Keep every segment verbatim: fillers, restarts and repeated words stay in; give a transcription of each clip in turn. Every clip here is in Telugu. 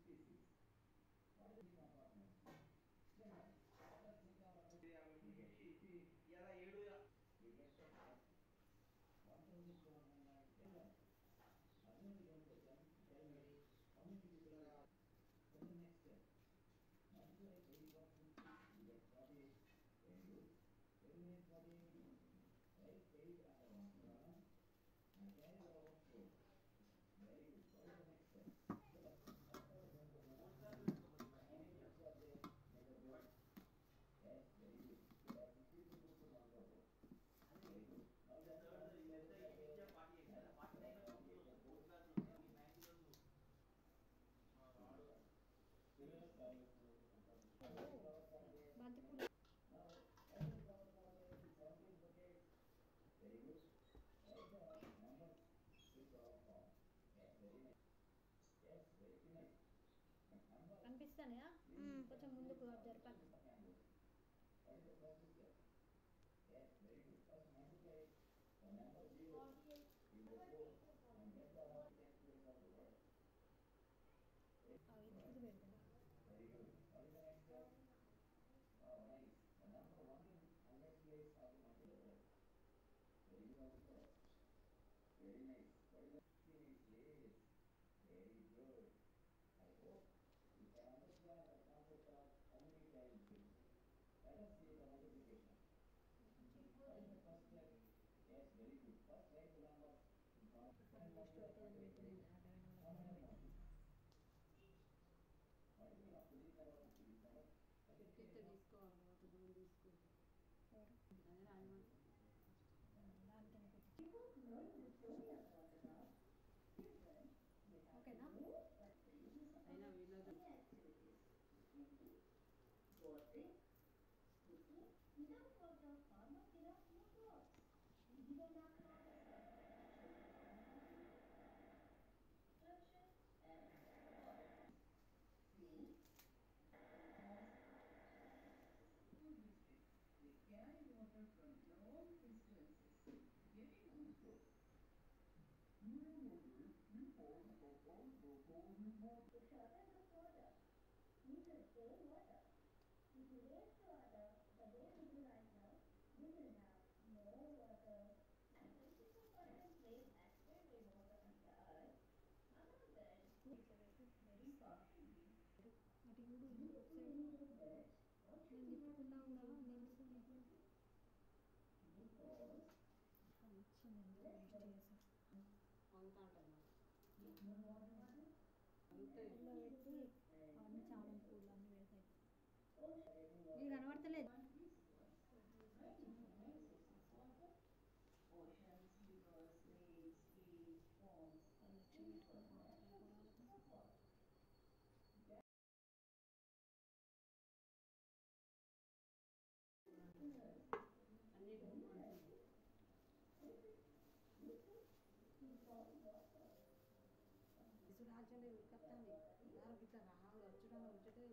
బంతిపూలు అనిపిస్తానే కొంచెం ముందుకు జరపాలి. ఇది పెడతా ఓకేనా? అటు చూడు నేను తిప్పకుండా ఉన్నా నిలుస్తుంది పెట్టి అవన్నీ చాలా పూలు అన్నీ పెడతాయి. ఇది కనబడతలేదు. రాజ్యాలే ఉరికత్తాంది ఇట్లా రావాలి వచ్చడం వచ్చటే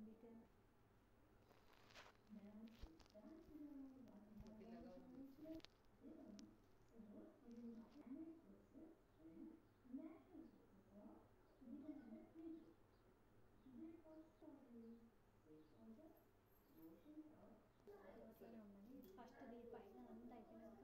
ఫస్ట్ దీ పైన అంతా అయిపోయినాక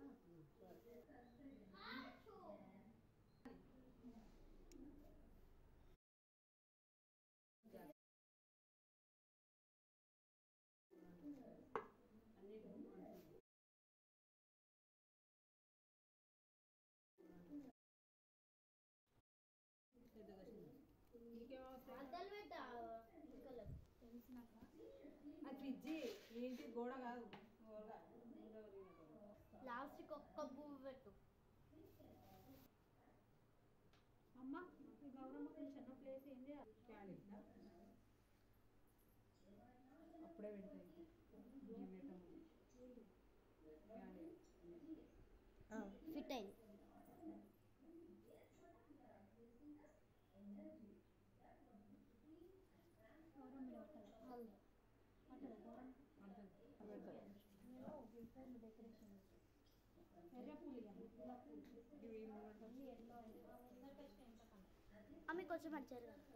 ఫ్రిడ్జ్ ఏంటి గోడ కాదు లాస్ట్కి ఒక్క పువ్వు పెట్టు. అమ్మ ఈ గౌరమ్మ చిన్న ప్లేస్ ఏంటి అప్పుడే పెడతాయి ఫిట్ అయింది. డెకరేషన్ ఎర్ర పూలు ఆమె కొంచెం అడిచారు.